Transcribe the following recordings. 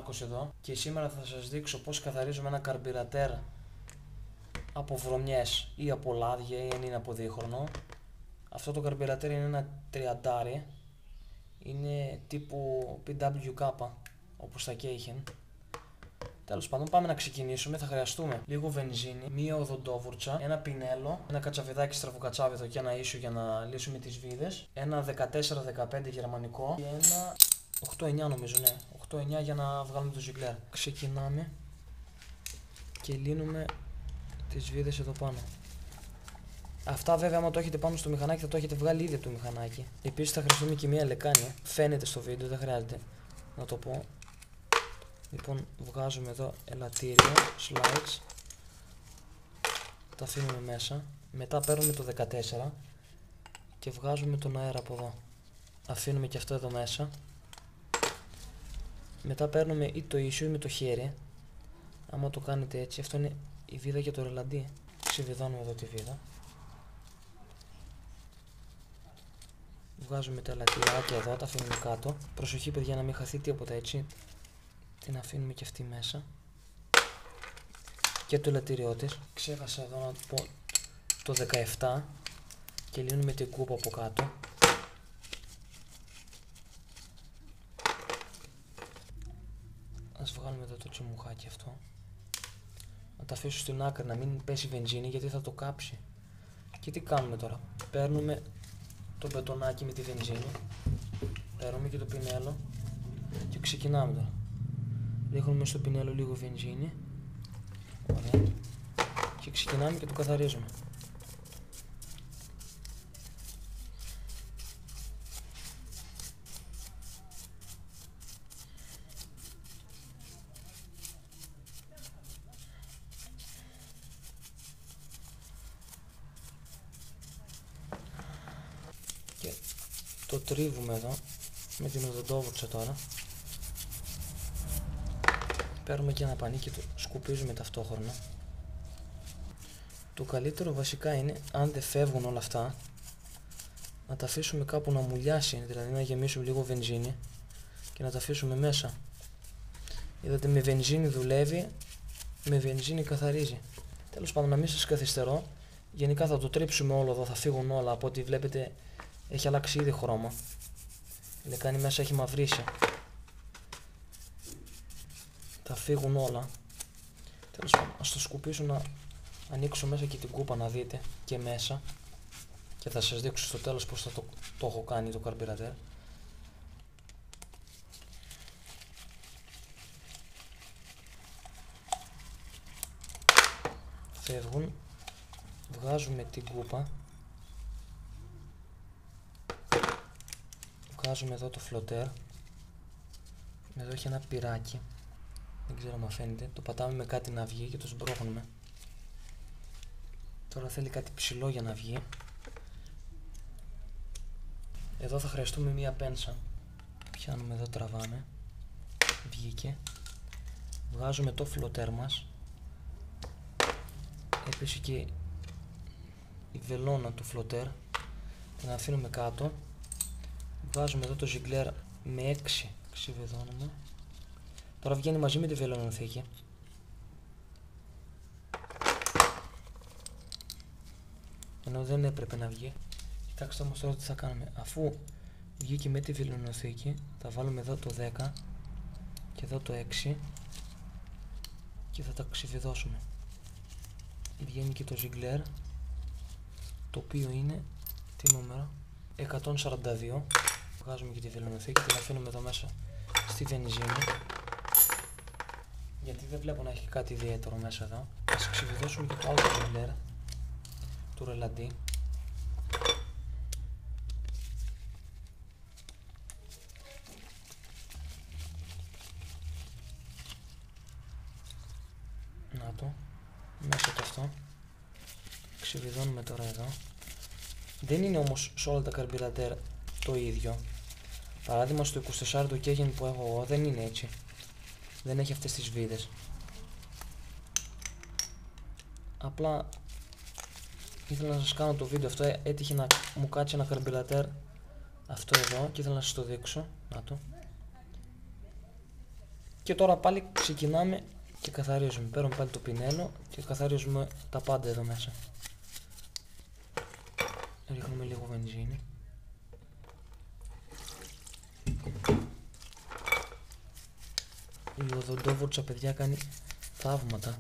Μάρκος εδώ και σήμερα θα σας δείξω πώς καθαρίζουμε ένα καρμπυρατέρ από βρωμιές ή από λάδια ή αν είναι από δίχρονο. Αυτό το καρμπυρατέρ είναι ένα 30, είναι τύπου PWK όπως τα Keihin. Τέλος πάντων, πάμε να ξεκινήσουμε. Θα χρειαστούμε λίγο βενζίνη, μία οδοντόβουρτσα, ένα πινέλο, ένα κατσαβιδάκι στραβοκατσάβιδο και ένα ίσιο για να λύσουμε τις βίδες, ένα 14-15 γερμανικό και ένα 8-9 νομίζω, ναι, 8-9 για να βγάλουμε το ζιγκλέρ. Ξεκινάμε και λύνουμε τις βίδες εδώ πάνω. Αυτά βέβαια άμα το έχετε πάνω στο μηχανάκι θα το έχετε βγάλει ήδη από το μηχανάκι. Επίσης θα χρειαστούμε και μία λεκάνη, φαίνεται στο βίντεο, δεν χρειάζεται να το πω. Λοιπόν, βγάζουμε εδώ ελαττήριο, slides, τα αφήνουμε μέσα, μετά παίρνουμε το 14 και βγάζουμε τον αέρα από εδώ, αφήνουμε και αυτό εδώ μέσα, μετά παίρνουμε ή το ίσιο ή με το χέρι, άμα το κάνετε έτσι, αυτό είναι η βίδα για το ρελαντί, ξεβιδώνουμε εδώ τη βίδα, βγάζουμε τα ελαττηράκια εδώ, τα αφήνουμε κάτω, προσοχή παιδιά να μην χαθεί τίποτα έτσι. Την αφήνουμε και αυτή μέσα και το ελαττήριό της. Ξέχασα εδώ να πω το 17 και λύνουμε την κούπα από κάτω. Ας βγάλουμε εδώ το τσιμουχάκι αυτό, να τα αφήσω στην άκρη να μην πέσει βενζίνη γιατί θα το κάψει. Και τι κάνουμε τώρα, παίρνουμε το μπετονάκι με τη βενζίνη, παίρνουμε και το πινέλο και ξεκινάμε τώρα. Ρίχνουμε στο πινέλο λίγο βενζίνη. Ωραία. Και ξεκινάμε και το καθαρίζουμε. Και το τρίβουμε εδώ με την οδοντόβουρτσα τώρα. Παίρνουμε και ένα πανί και το σκουπίζουμε ταυτόχρονα. Το καλύτερο βασικά είναι, αν δεν φεύγουν όλα αυτά, να τα αφήσουμε κάπου να μουλιάσει, δηλαδή να γεμίσουμε λίγο βενζίνη και να τα αφήσουμε μέσα. Είδατε, με βενζίνη δουλεύει, με βενζίνη καθαρίζει. Τέλος πάντων, να μην σας καθυστερώ, γενικά θα το τρίψουμε όλο εδώ, θα φύγουν όλα, από ό,τι βλέπετε έχει αλλάξει ήδη χρώμα. Η λεκάνη μέσα έχει μαυρίσει. Θα φύγουν όλα. Τέλος πάντων, ας το σκουπίσω να ανοίξω μέσα και την κούπα να δείτε και μέσα και θα σας δείξω στο τέλος πως θα το έχω κάνει το καρμπυρατέρ. Φεύγουν, βγάζουμε την κούπα, βγάζουμε εδώ το φλωτέρ, εδώ έχει ένα πυράκι. Δεν ξέρω αν φαίνεται, το πατάμε με κάτι να βγει και το σμπρώχνουμε. Τώρα θέλει κάτι ψηλό για να βγει. Εδώ θα χρειαστούμε μία πένσα. Πιάνουμε εδώ, τραβάμε. Βγήκε. Βγάζουμε το φλωτέρ μας. Έπεσε και η βελόνα του φλωτέρ. Την αφήνουμε κάτω. Βγάζουμε εδώ το ζιγκλέρ με 6. Ξεβιδώνουμε. Τώρα βγαίνει μαζί με τη βελονοθήκη. Ενώ δεν έπρεπε να βγει. Κοιτάξτε όμως τώρα τι θα κάνουμε. Αφού βγήκε με τη βελονοθήκη, θα βάλουμε εδώ το 10 και εδώ το 6 και θα τα ξεβιδώσουμε. Βγαίνει και το ζιγκλέρ, το οποίο είναι τι νούμερο, 142. Βγάζουμε και τη βελονοθήκη, την αφήνουμε εδώ μέσα στη βενζίνη. Γιατί δεν βλέπω να έχει κάτι ιδιαίτερο μέσα εδώ. Ας ξεβιδώσουμε και το άλλο ζιγκλέρ του ρελαντί. Να το, μέσα και αυτό. Ξεβιδώνουμε τώρα εδώ. Δεν είναι όμως σε όλα τα καρμπυρατέρ το ίδιο. Παράδειγμα στο 24 το Keihin που έχω εγώ δεν είναι έτσι. Δεν έχει αυτές τις βίδες. Απλά ήθελα να σας κάνω το βίντεο αυτό, έτυχε να μου κάτσει ένα καρμπυρατέρ αυτό εδώ και ήθελα να σας το δείξω. Να το. Και τώρα πάλι ξεκινάμε και καθαρίζουμε. Παίρνουμε πάλι το πινέλο και καθαρίζουμε τα πάντα εδώ μέσα. Ρίχνουμε λίγο βενζίνη. Η οδοντόβουρτσα, παιδιά, κάνει θαύματα.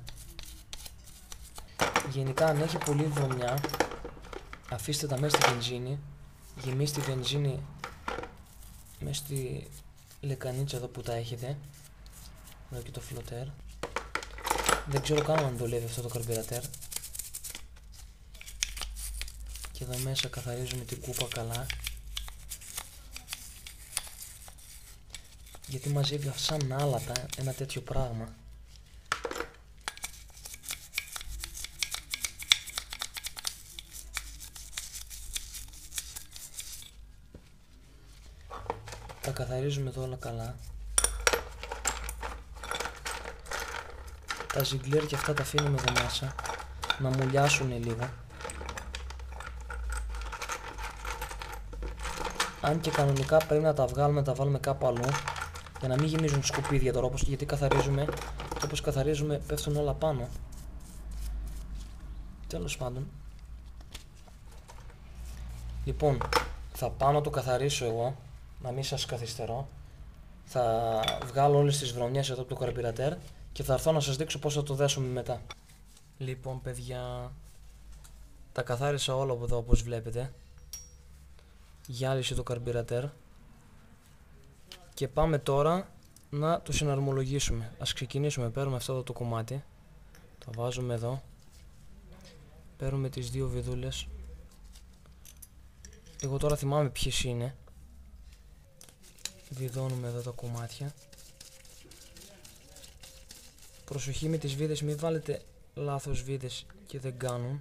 Γενικά, αν έχει πολύ βρωμιά, αφήστε τα μέσα στη βενζίνη. Γεμίστε τη βενζίνη μέσα στη λεκανίτσα εδώ που τα έχετε. Εδώ και το φλωτέρ. Δεν ξέρω καν αν δουλεύει αυτό το καρμπυρατέρ. Και εδώ μέσα καθαρίζουμε την κούπα καλά. Γιατί μαζεύει σαν άλατα ένα τέτοιο πράγμα. Τα καθαρίζουμε εδώ όλα καλά. Τα ζιγκλέρ και αυτά τα αφήνουμε εδώ μέσα να μουλιάσουν λίγο. Αν και κανονικά πρέπει να τα βγάλουμε, να τα βάλουμε κάπου αλλού για να μην γεμίζουν σκουπίδια τώρα, γιατί καθαρίζουμε και όπως καθαρίζουμε πέφτουν όλα πάνω. Τέλος πάντων. Λοιπόν, θα πάω να το καθαρίσω εγώ, να μην σας καθυστερώ. Θα βγάλω όλες τις βρωμιές εδώ από το καρμπυρατέρ και θα έρθω να σας δείξω πώς θα το δέσουμε μετά. Λοιπόν, παιδιά, τα καθάρισα όλα από εδώ όπως βλέπετε. Γυάλισε το καρμπυρατέρ. Και πάμε τώρα να το συναρμολογήσουμε. Ας ξεκινήσουμε. Παίρνουμε αυτό εδώ το κομμάτι. Το βάζουμε εδώ. Παίρνουμε τις δύο βιδούλες. Εγώ τώρα θυμάμαι ποιες είναι. Βιδώνουμε εδώ τα κομμάτια. Προσοχή με τις βίδες, μην βάλετε λάθος βίδες και δεν κάνουν.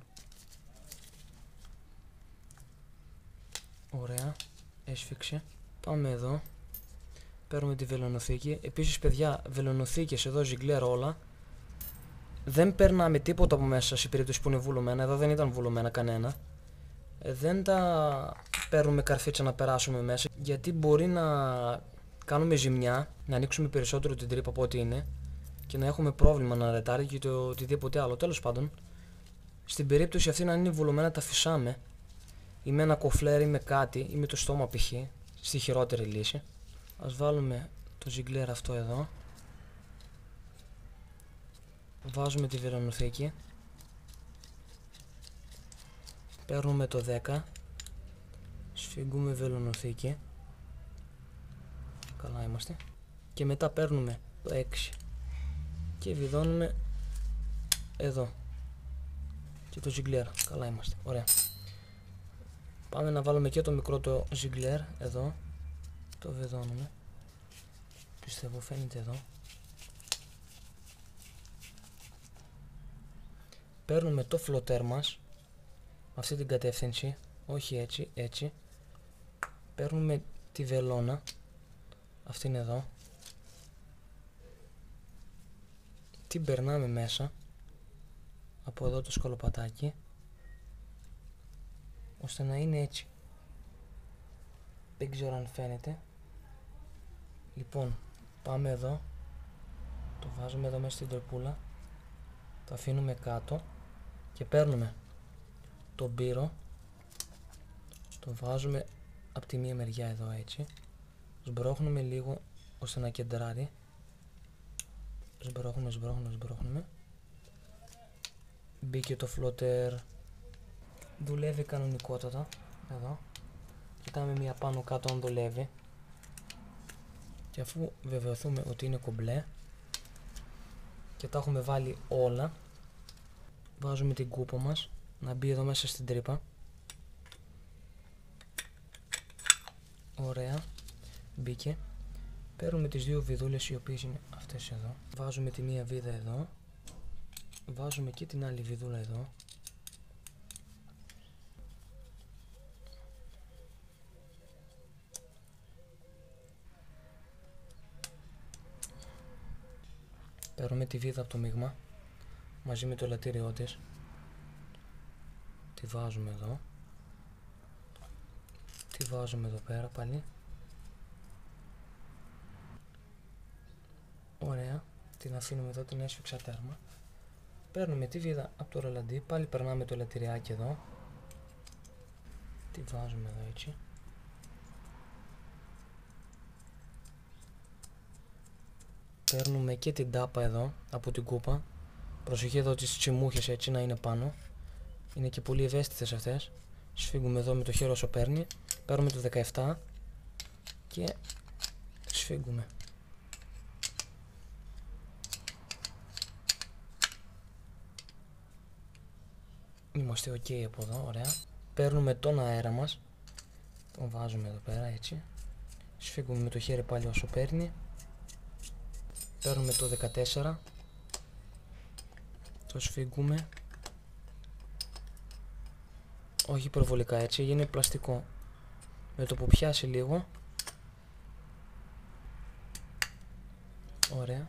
Ωραία, έσφιξε. Πάμε εδώ. Παίρνουμε τη βελονοθήκη. Επίσης, παιδιά, βελονοθήκες εδώ, ζιγκλέρ όλα. Δεν περνάμε τίποτα από μέσα σε περίπτωση που είναι βουλωμένα. Εδώ δεν ήταν βουλωμένα κανένα. Δεν τα παίρνουμε καρφίτσα να περάσουμε μέσα, γιατί μπορεί να κάνουμε ζημιά, να ανοίξουμε περισσότερο την τρύπα από ό,τι είναι και να έχουμε πρόβλημα να ρετάρει και το οτιδήποτε άλλο. Τέλος πάντων, στην περίπτωση αυτή, να είναι βουλωμένα, τα φυσάμε ή με ένα κοφλέρ ή με κάτι ή με το στόμα π.χ. στη χειρότερη λύση. Ας βάλουμε το ζιγκλέρ αυτό εδώ. Βάζουμε τη βελονοθήκη. Παίρνουμε το 10. Σφίγγουμε βελονοθήκη. Καλά είμαστε. Και μετά παίρνουμε το 6 και βιδώνουμε εδώ και το ζιγκλέρ. Καλά είμαστε. Ωραία. Πάμε να βάλουμε και το μικρό το ζιγκλέρ εδώ. Το βιδώνουμε. Πιστεύω φαίνεται εδώ. Παίρνουμε το φλωτέρ μας με αυτή την κατεύθυνση, όχι έτσι, έτσι. Παίρνουμε τη βελόνα, αυτήν εδώ, την περνάμε μέσα από εδώ το σκαλοπατάκι, ώστε να είναι έτσι. Δεν ξέρω αν φαίνεται. Λοιπόν, πάμε εδώ, το βάζουμε εδώ μέσα στην τροπούλα, το αφήνουμε κάτω και παίρνουμε τον πύρο, το βάζουμε από τη μία μεριά εδώ έτσι, σμπρώχνουμε λίγο ώστε να κεντράρει, σμπρώχνουμε. Μπήκε το φλωτέρ, δουλεύει κανονικότατα εδώ. Κοιτάμε μία πάνω κάτω αν δουλεύει και αφού βεβαιωθούμε ότι είναι κομπλέ και τα έχουμε βάλει όλα, βάζουμε την κούπα μας να μπει εδώ μέσα στην τρύπα. Ωραία, μπήκε. Παίρνουμε τις δύο βιδούλες, οι οποίες είναι αυτές εδώ. Βάζουμε τη μία βίδα εδώ. Βάζουμε και την άλλη βιδούλα εδώ. Παίρνουμε τη βίδα από το μείγμα μαζί με το ελαττήριό της. Τη βάζουμε εδώ. Τη βάζουμε εδώ πέρα πάλι. Ωραία, την αφήνουμε εδώ, την έσφιξα τέρμα. Παίρνουμε τη βίδα από το ρολαντί, πάλι περνάμε το ελαττηριάκι εδώ. Τη βάζουμε εδώ έτσι. Παίρνουμε και την τάπα εδώ από την κούπα. Προσοχή εδώ τις τσιμούχες έτσι να είναι πάνω. Είναι και πολύ ευαίσθητες αυτές. Σφίγγουμε εδώ με το χέρι όσο παίρνει. Παίρνουμε το 17 και σφίγγουμε. Είμαστε ok από εδώ, ωραία. Παίρνουμε τον αέρα μας. Τον βάζουμε εδώ πέρα έτσι. Σφίγγουμε με το χέρι πάλι όσο παίρνει. Παίρνουμε το 14. Το σφίγγουμε. Όχι υπερβολικά έτσι, γίνει πλαστικό. Με το που πιάσει λίγο. Ωραία.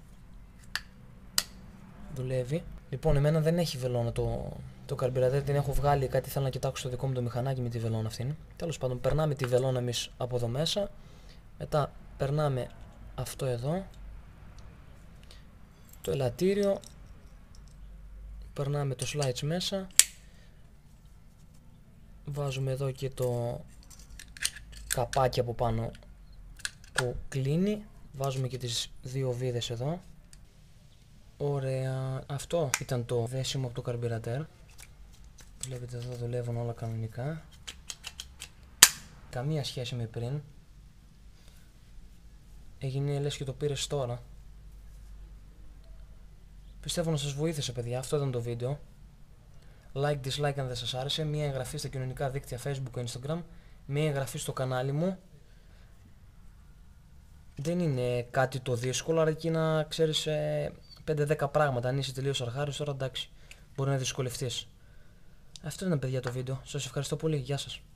Δουλεύει. Λοιπόν, εμένα δεν έχει βελόνα το καρμπυρατέρ, την έχω βγάλει, κάτι θέλω να κοιτάξω στο δικό μου το μηχανάκι με τη βελόνα αυτήν. Τέλος πάντων, περνάμε τη βελόνα εμείς από εδώ μέσα. Μετά περνάμε αυτό εδώ. Το ελαττήριο. Περνάμε το slides μέσα. Βάζουμε εδώ και το καπάκι από πάνω που κλείνει. Βάζουμε και τις δύο βίδες εδώ. Ωραία. Αυτό ήταν το δέσιμο από το καρμπυρατέρ. Βλέπετε εδώ δουλεύουν όλα κανονικά. Καμία σχέση με πριν. Έγινε λες και το πήρες τώρα. Πιστεύω να σας βοήθησε παιδιά. Αυτό ήταν το βίντεο. Like, dislike αν δεν σας άρεσε. Μία εγγραφή στα κοινωνικά δίκτυα Facebook και Instagram. Μία εγγραφή στο κανάλι μου. Δεν είναι κάτι το δύσκολο, αρκεί να ξέρεις 5-10 πράγματα. Αν είσαι τελείως αρχάριος τώρα εντάξει, μπορεί να δυσκολευτείς. Αυτό ήταν παιδιά το βίντεο. Σας ευχαριστώ πολύ. Γεια σας.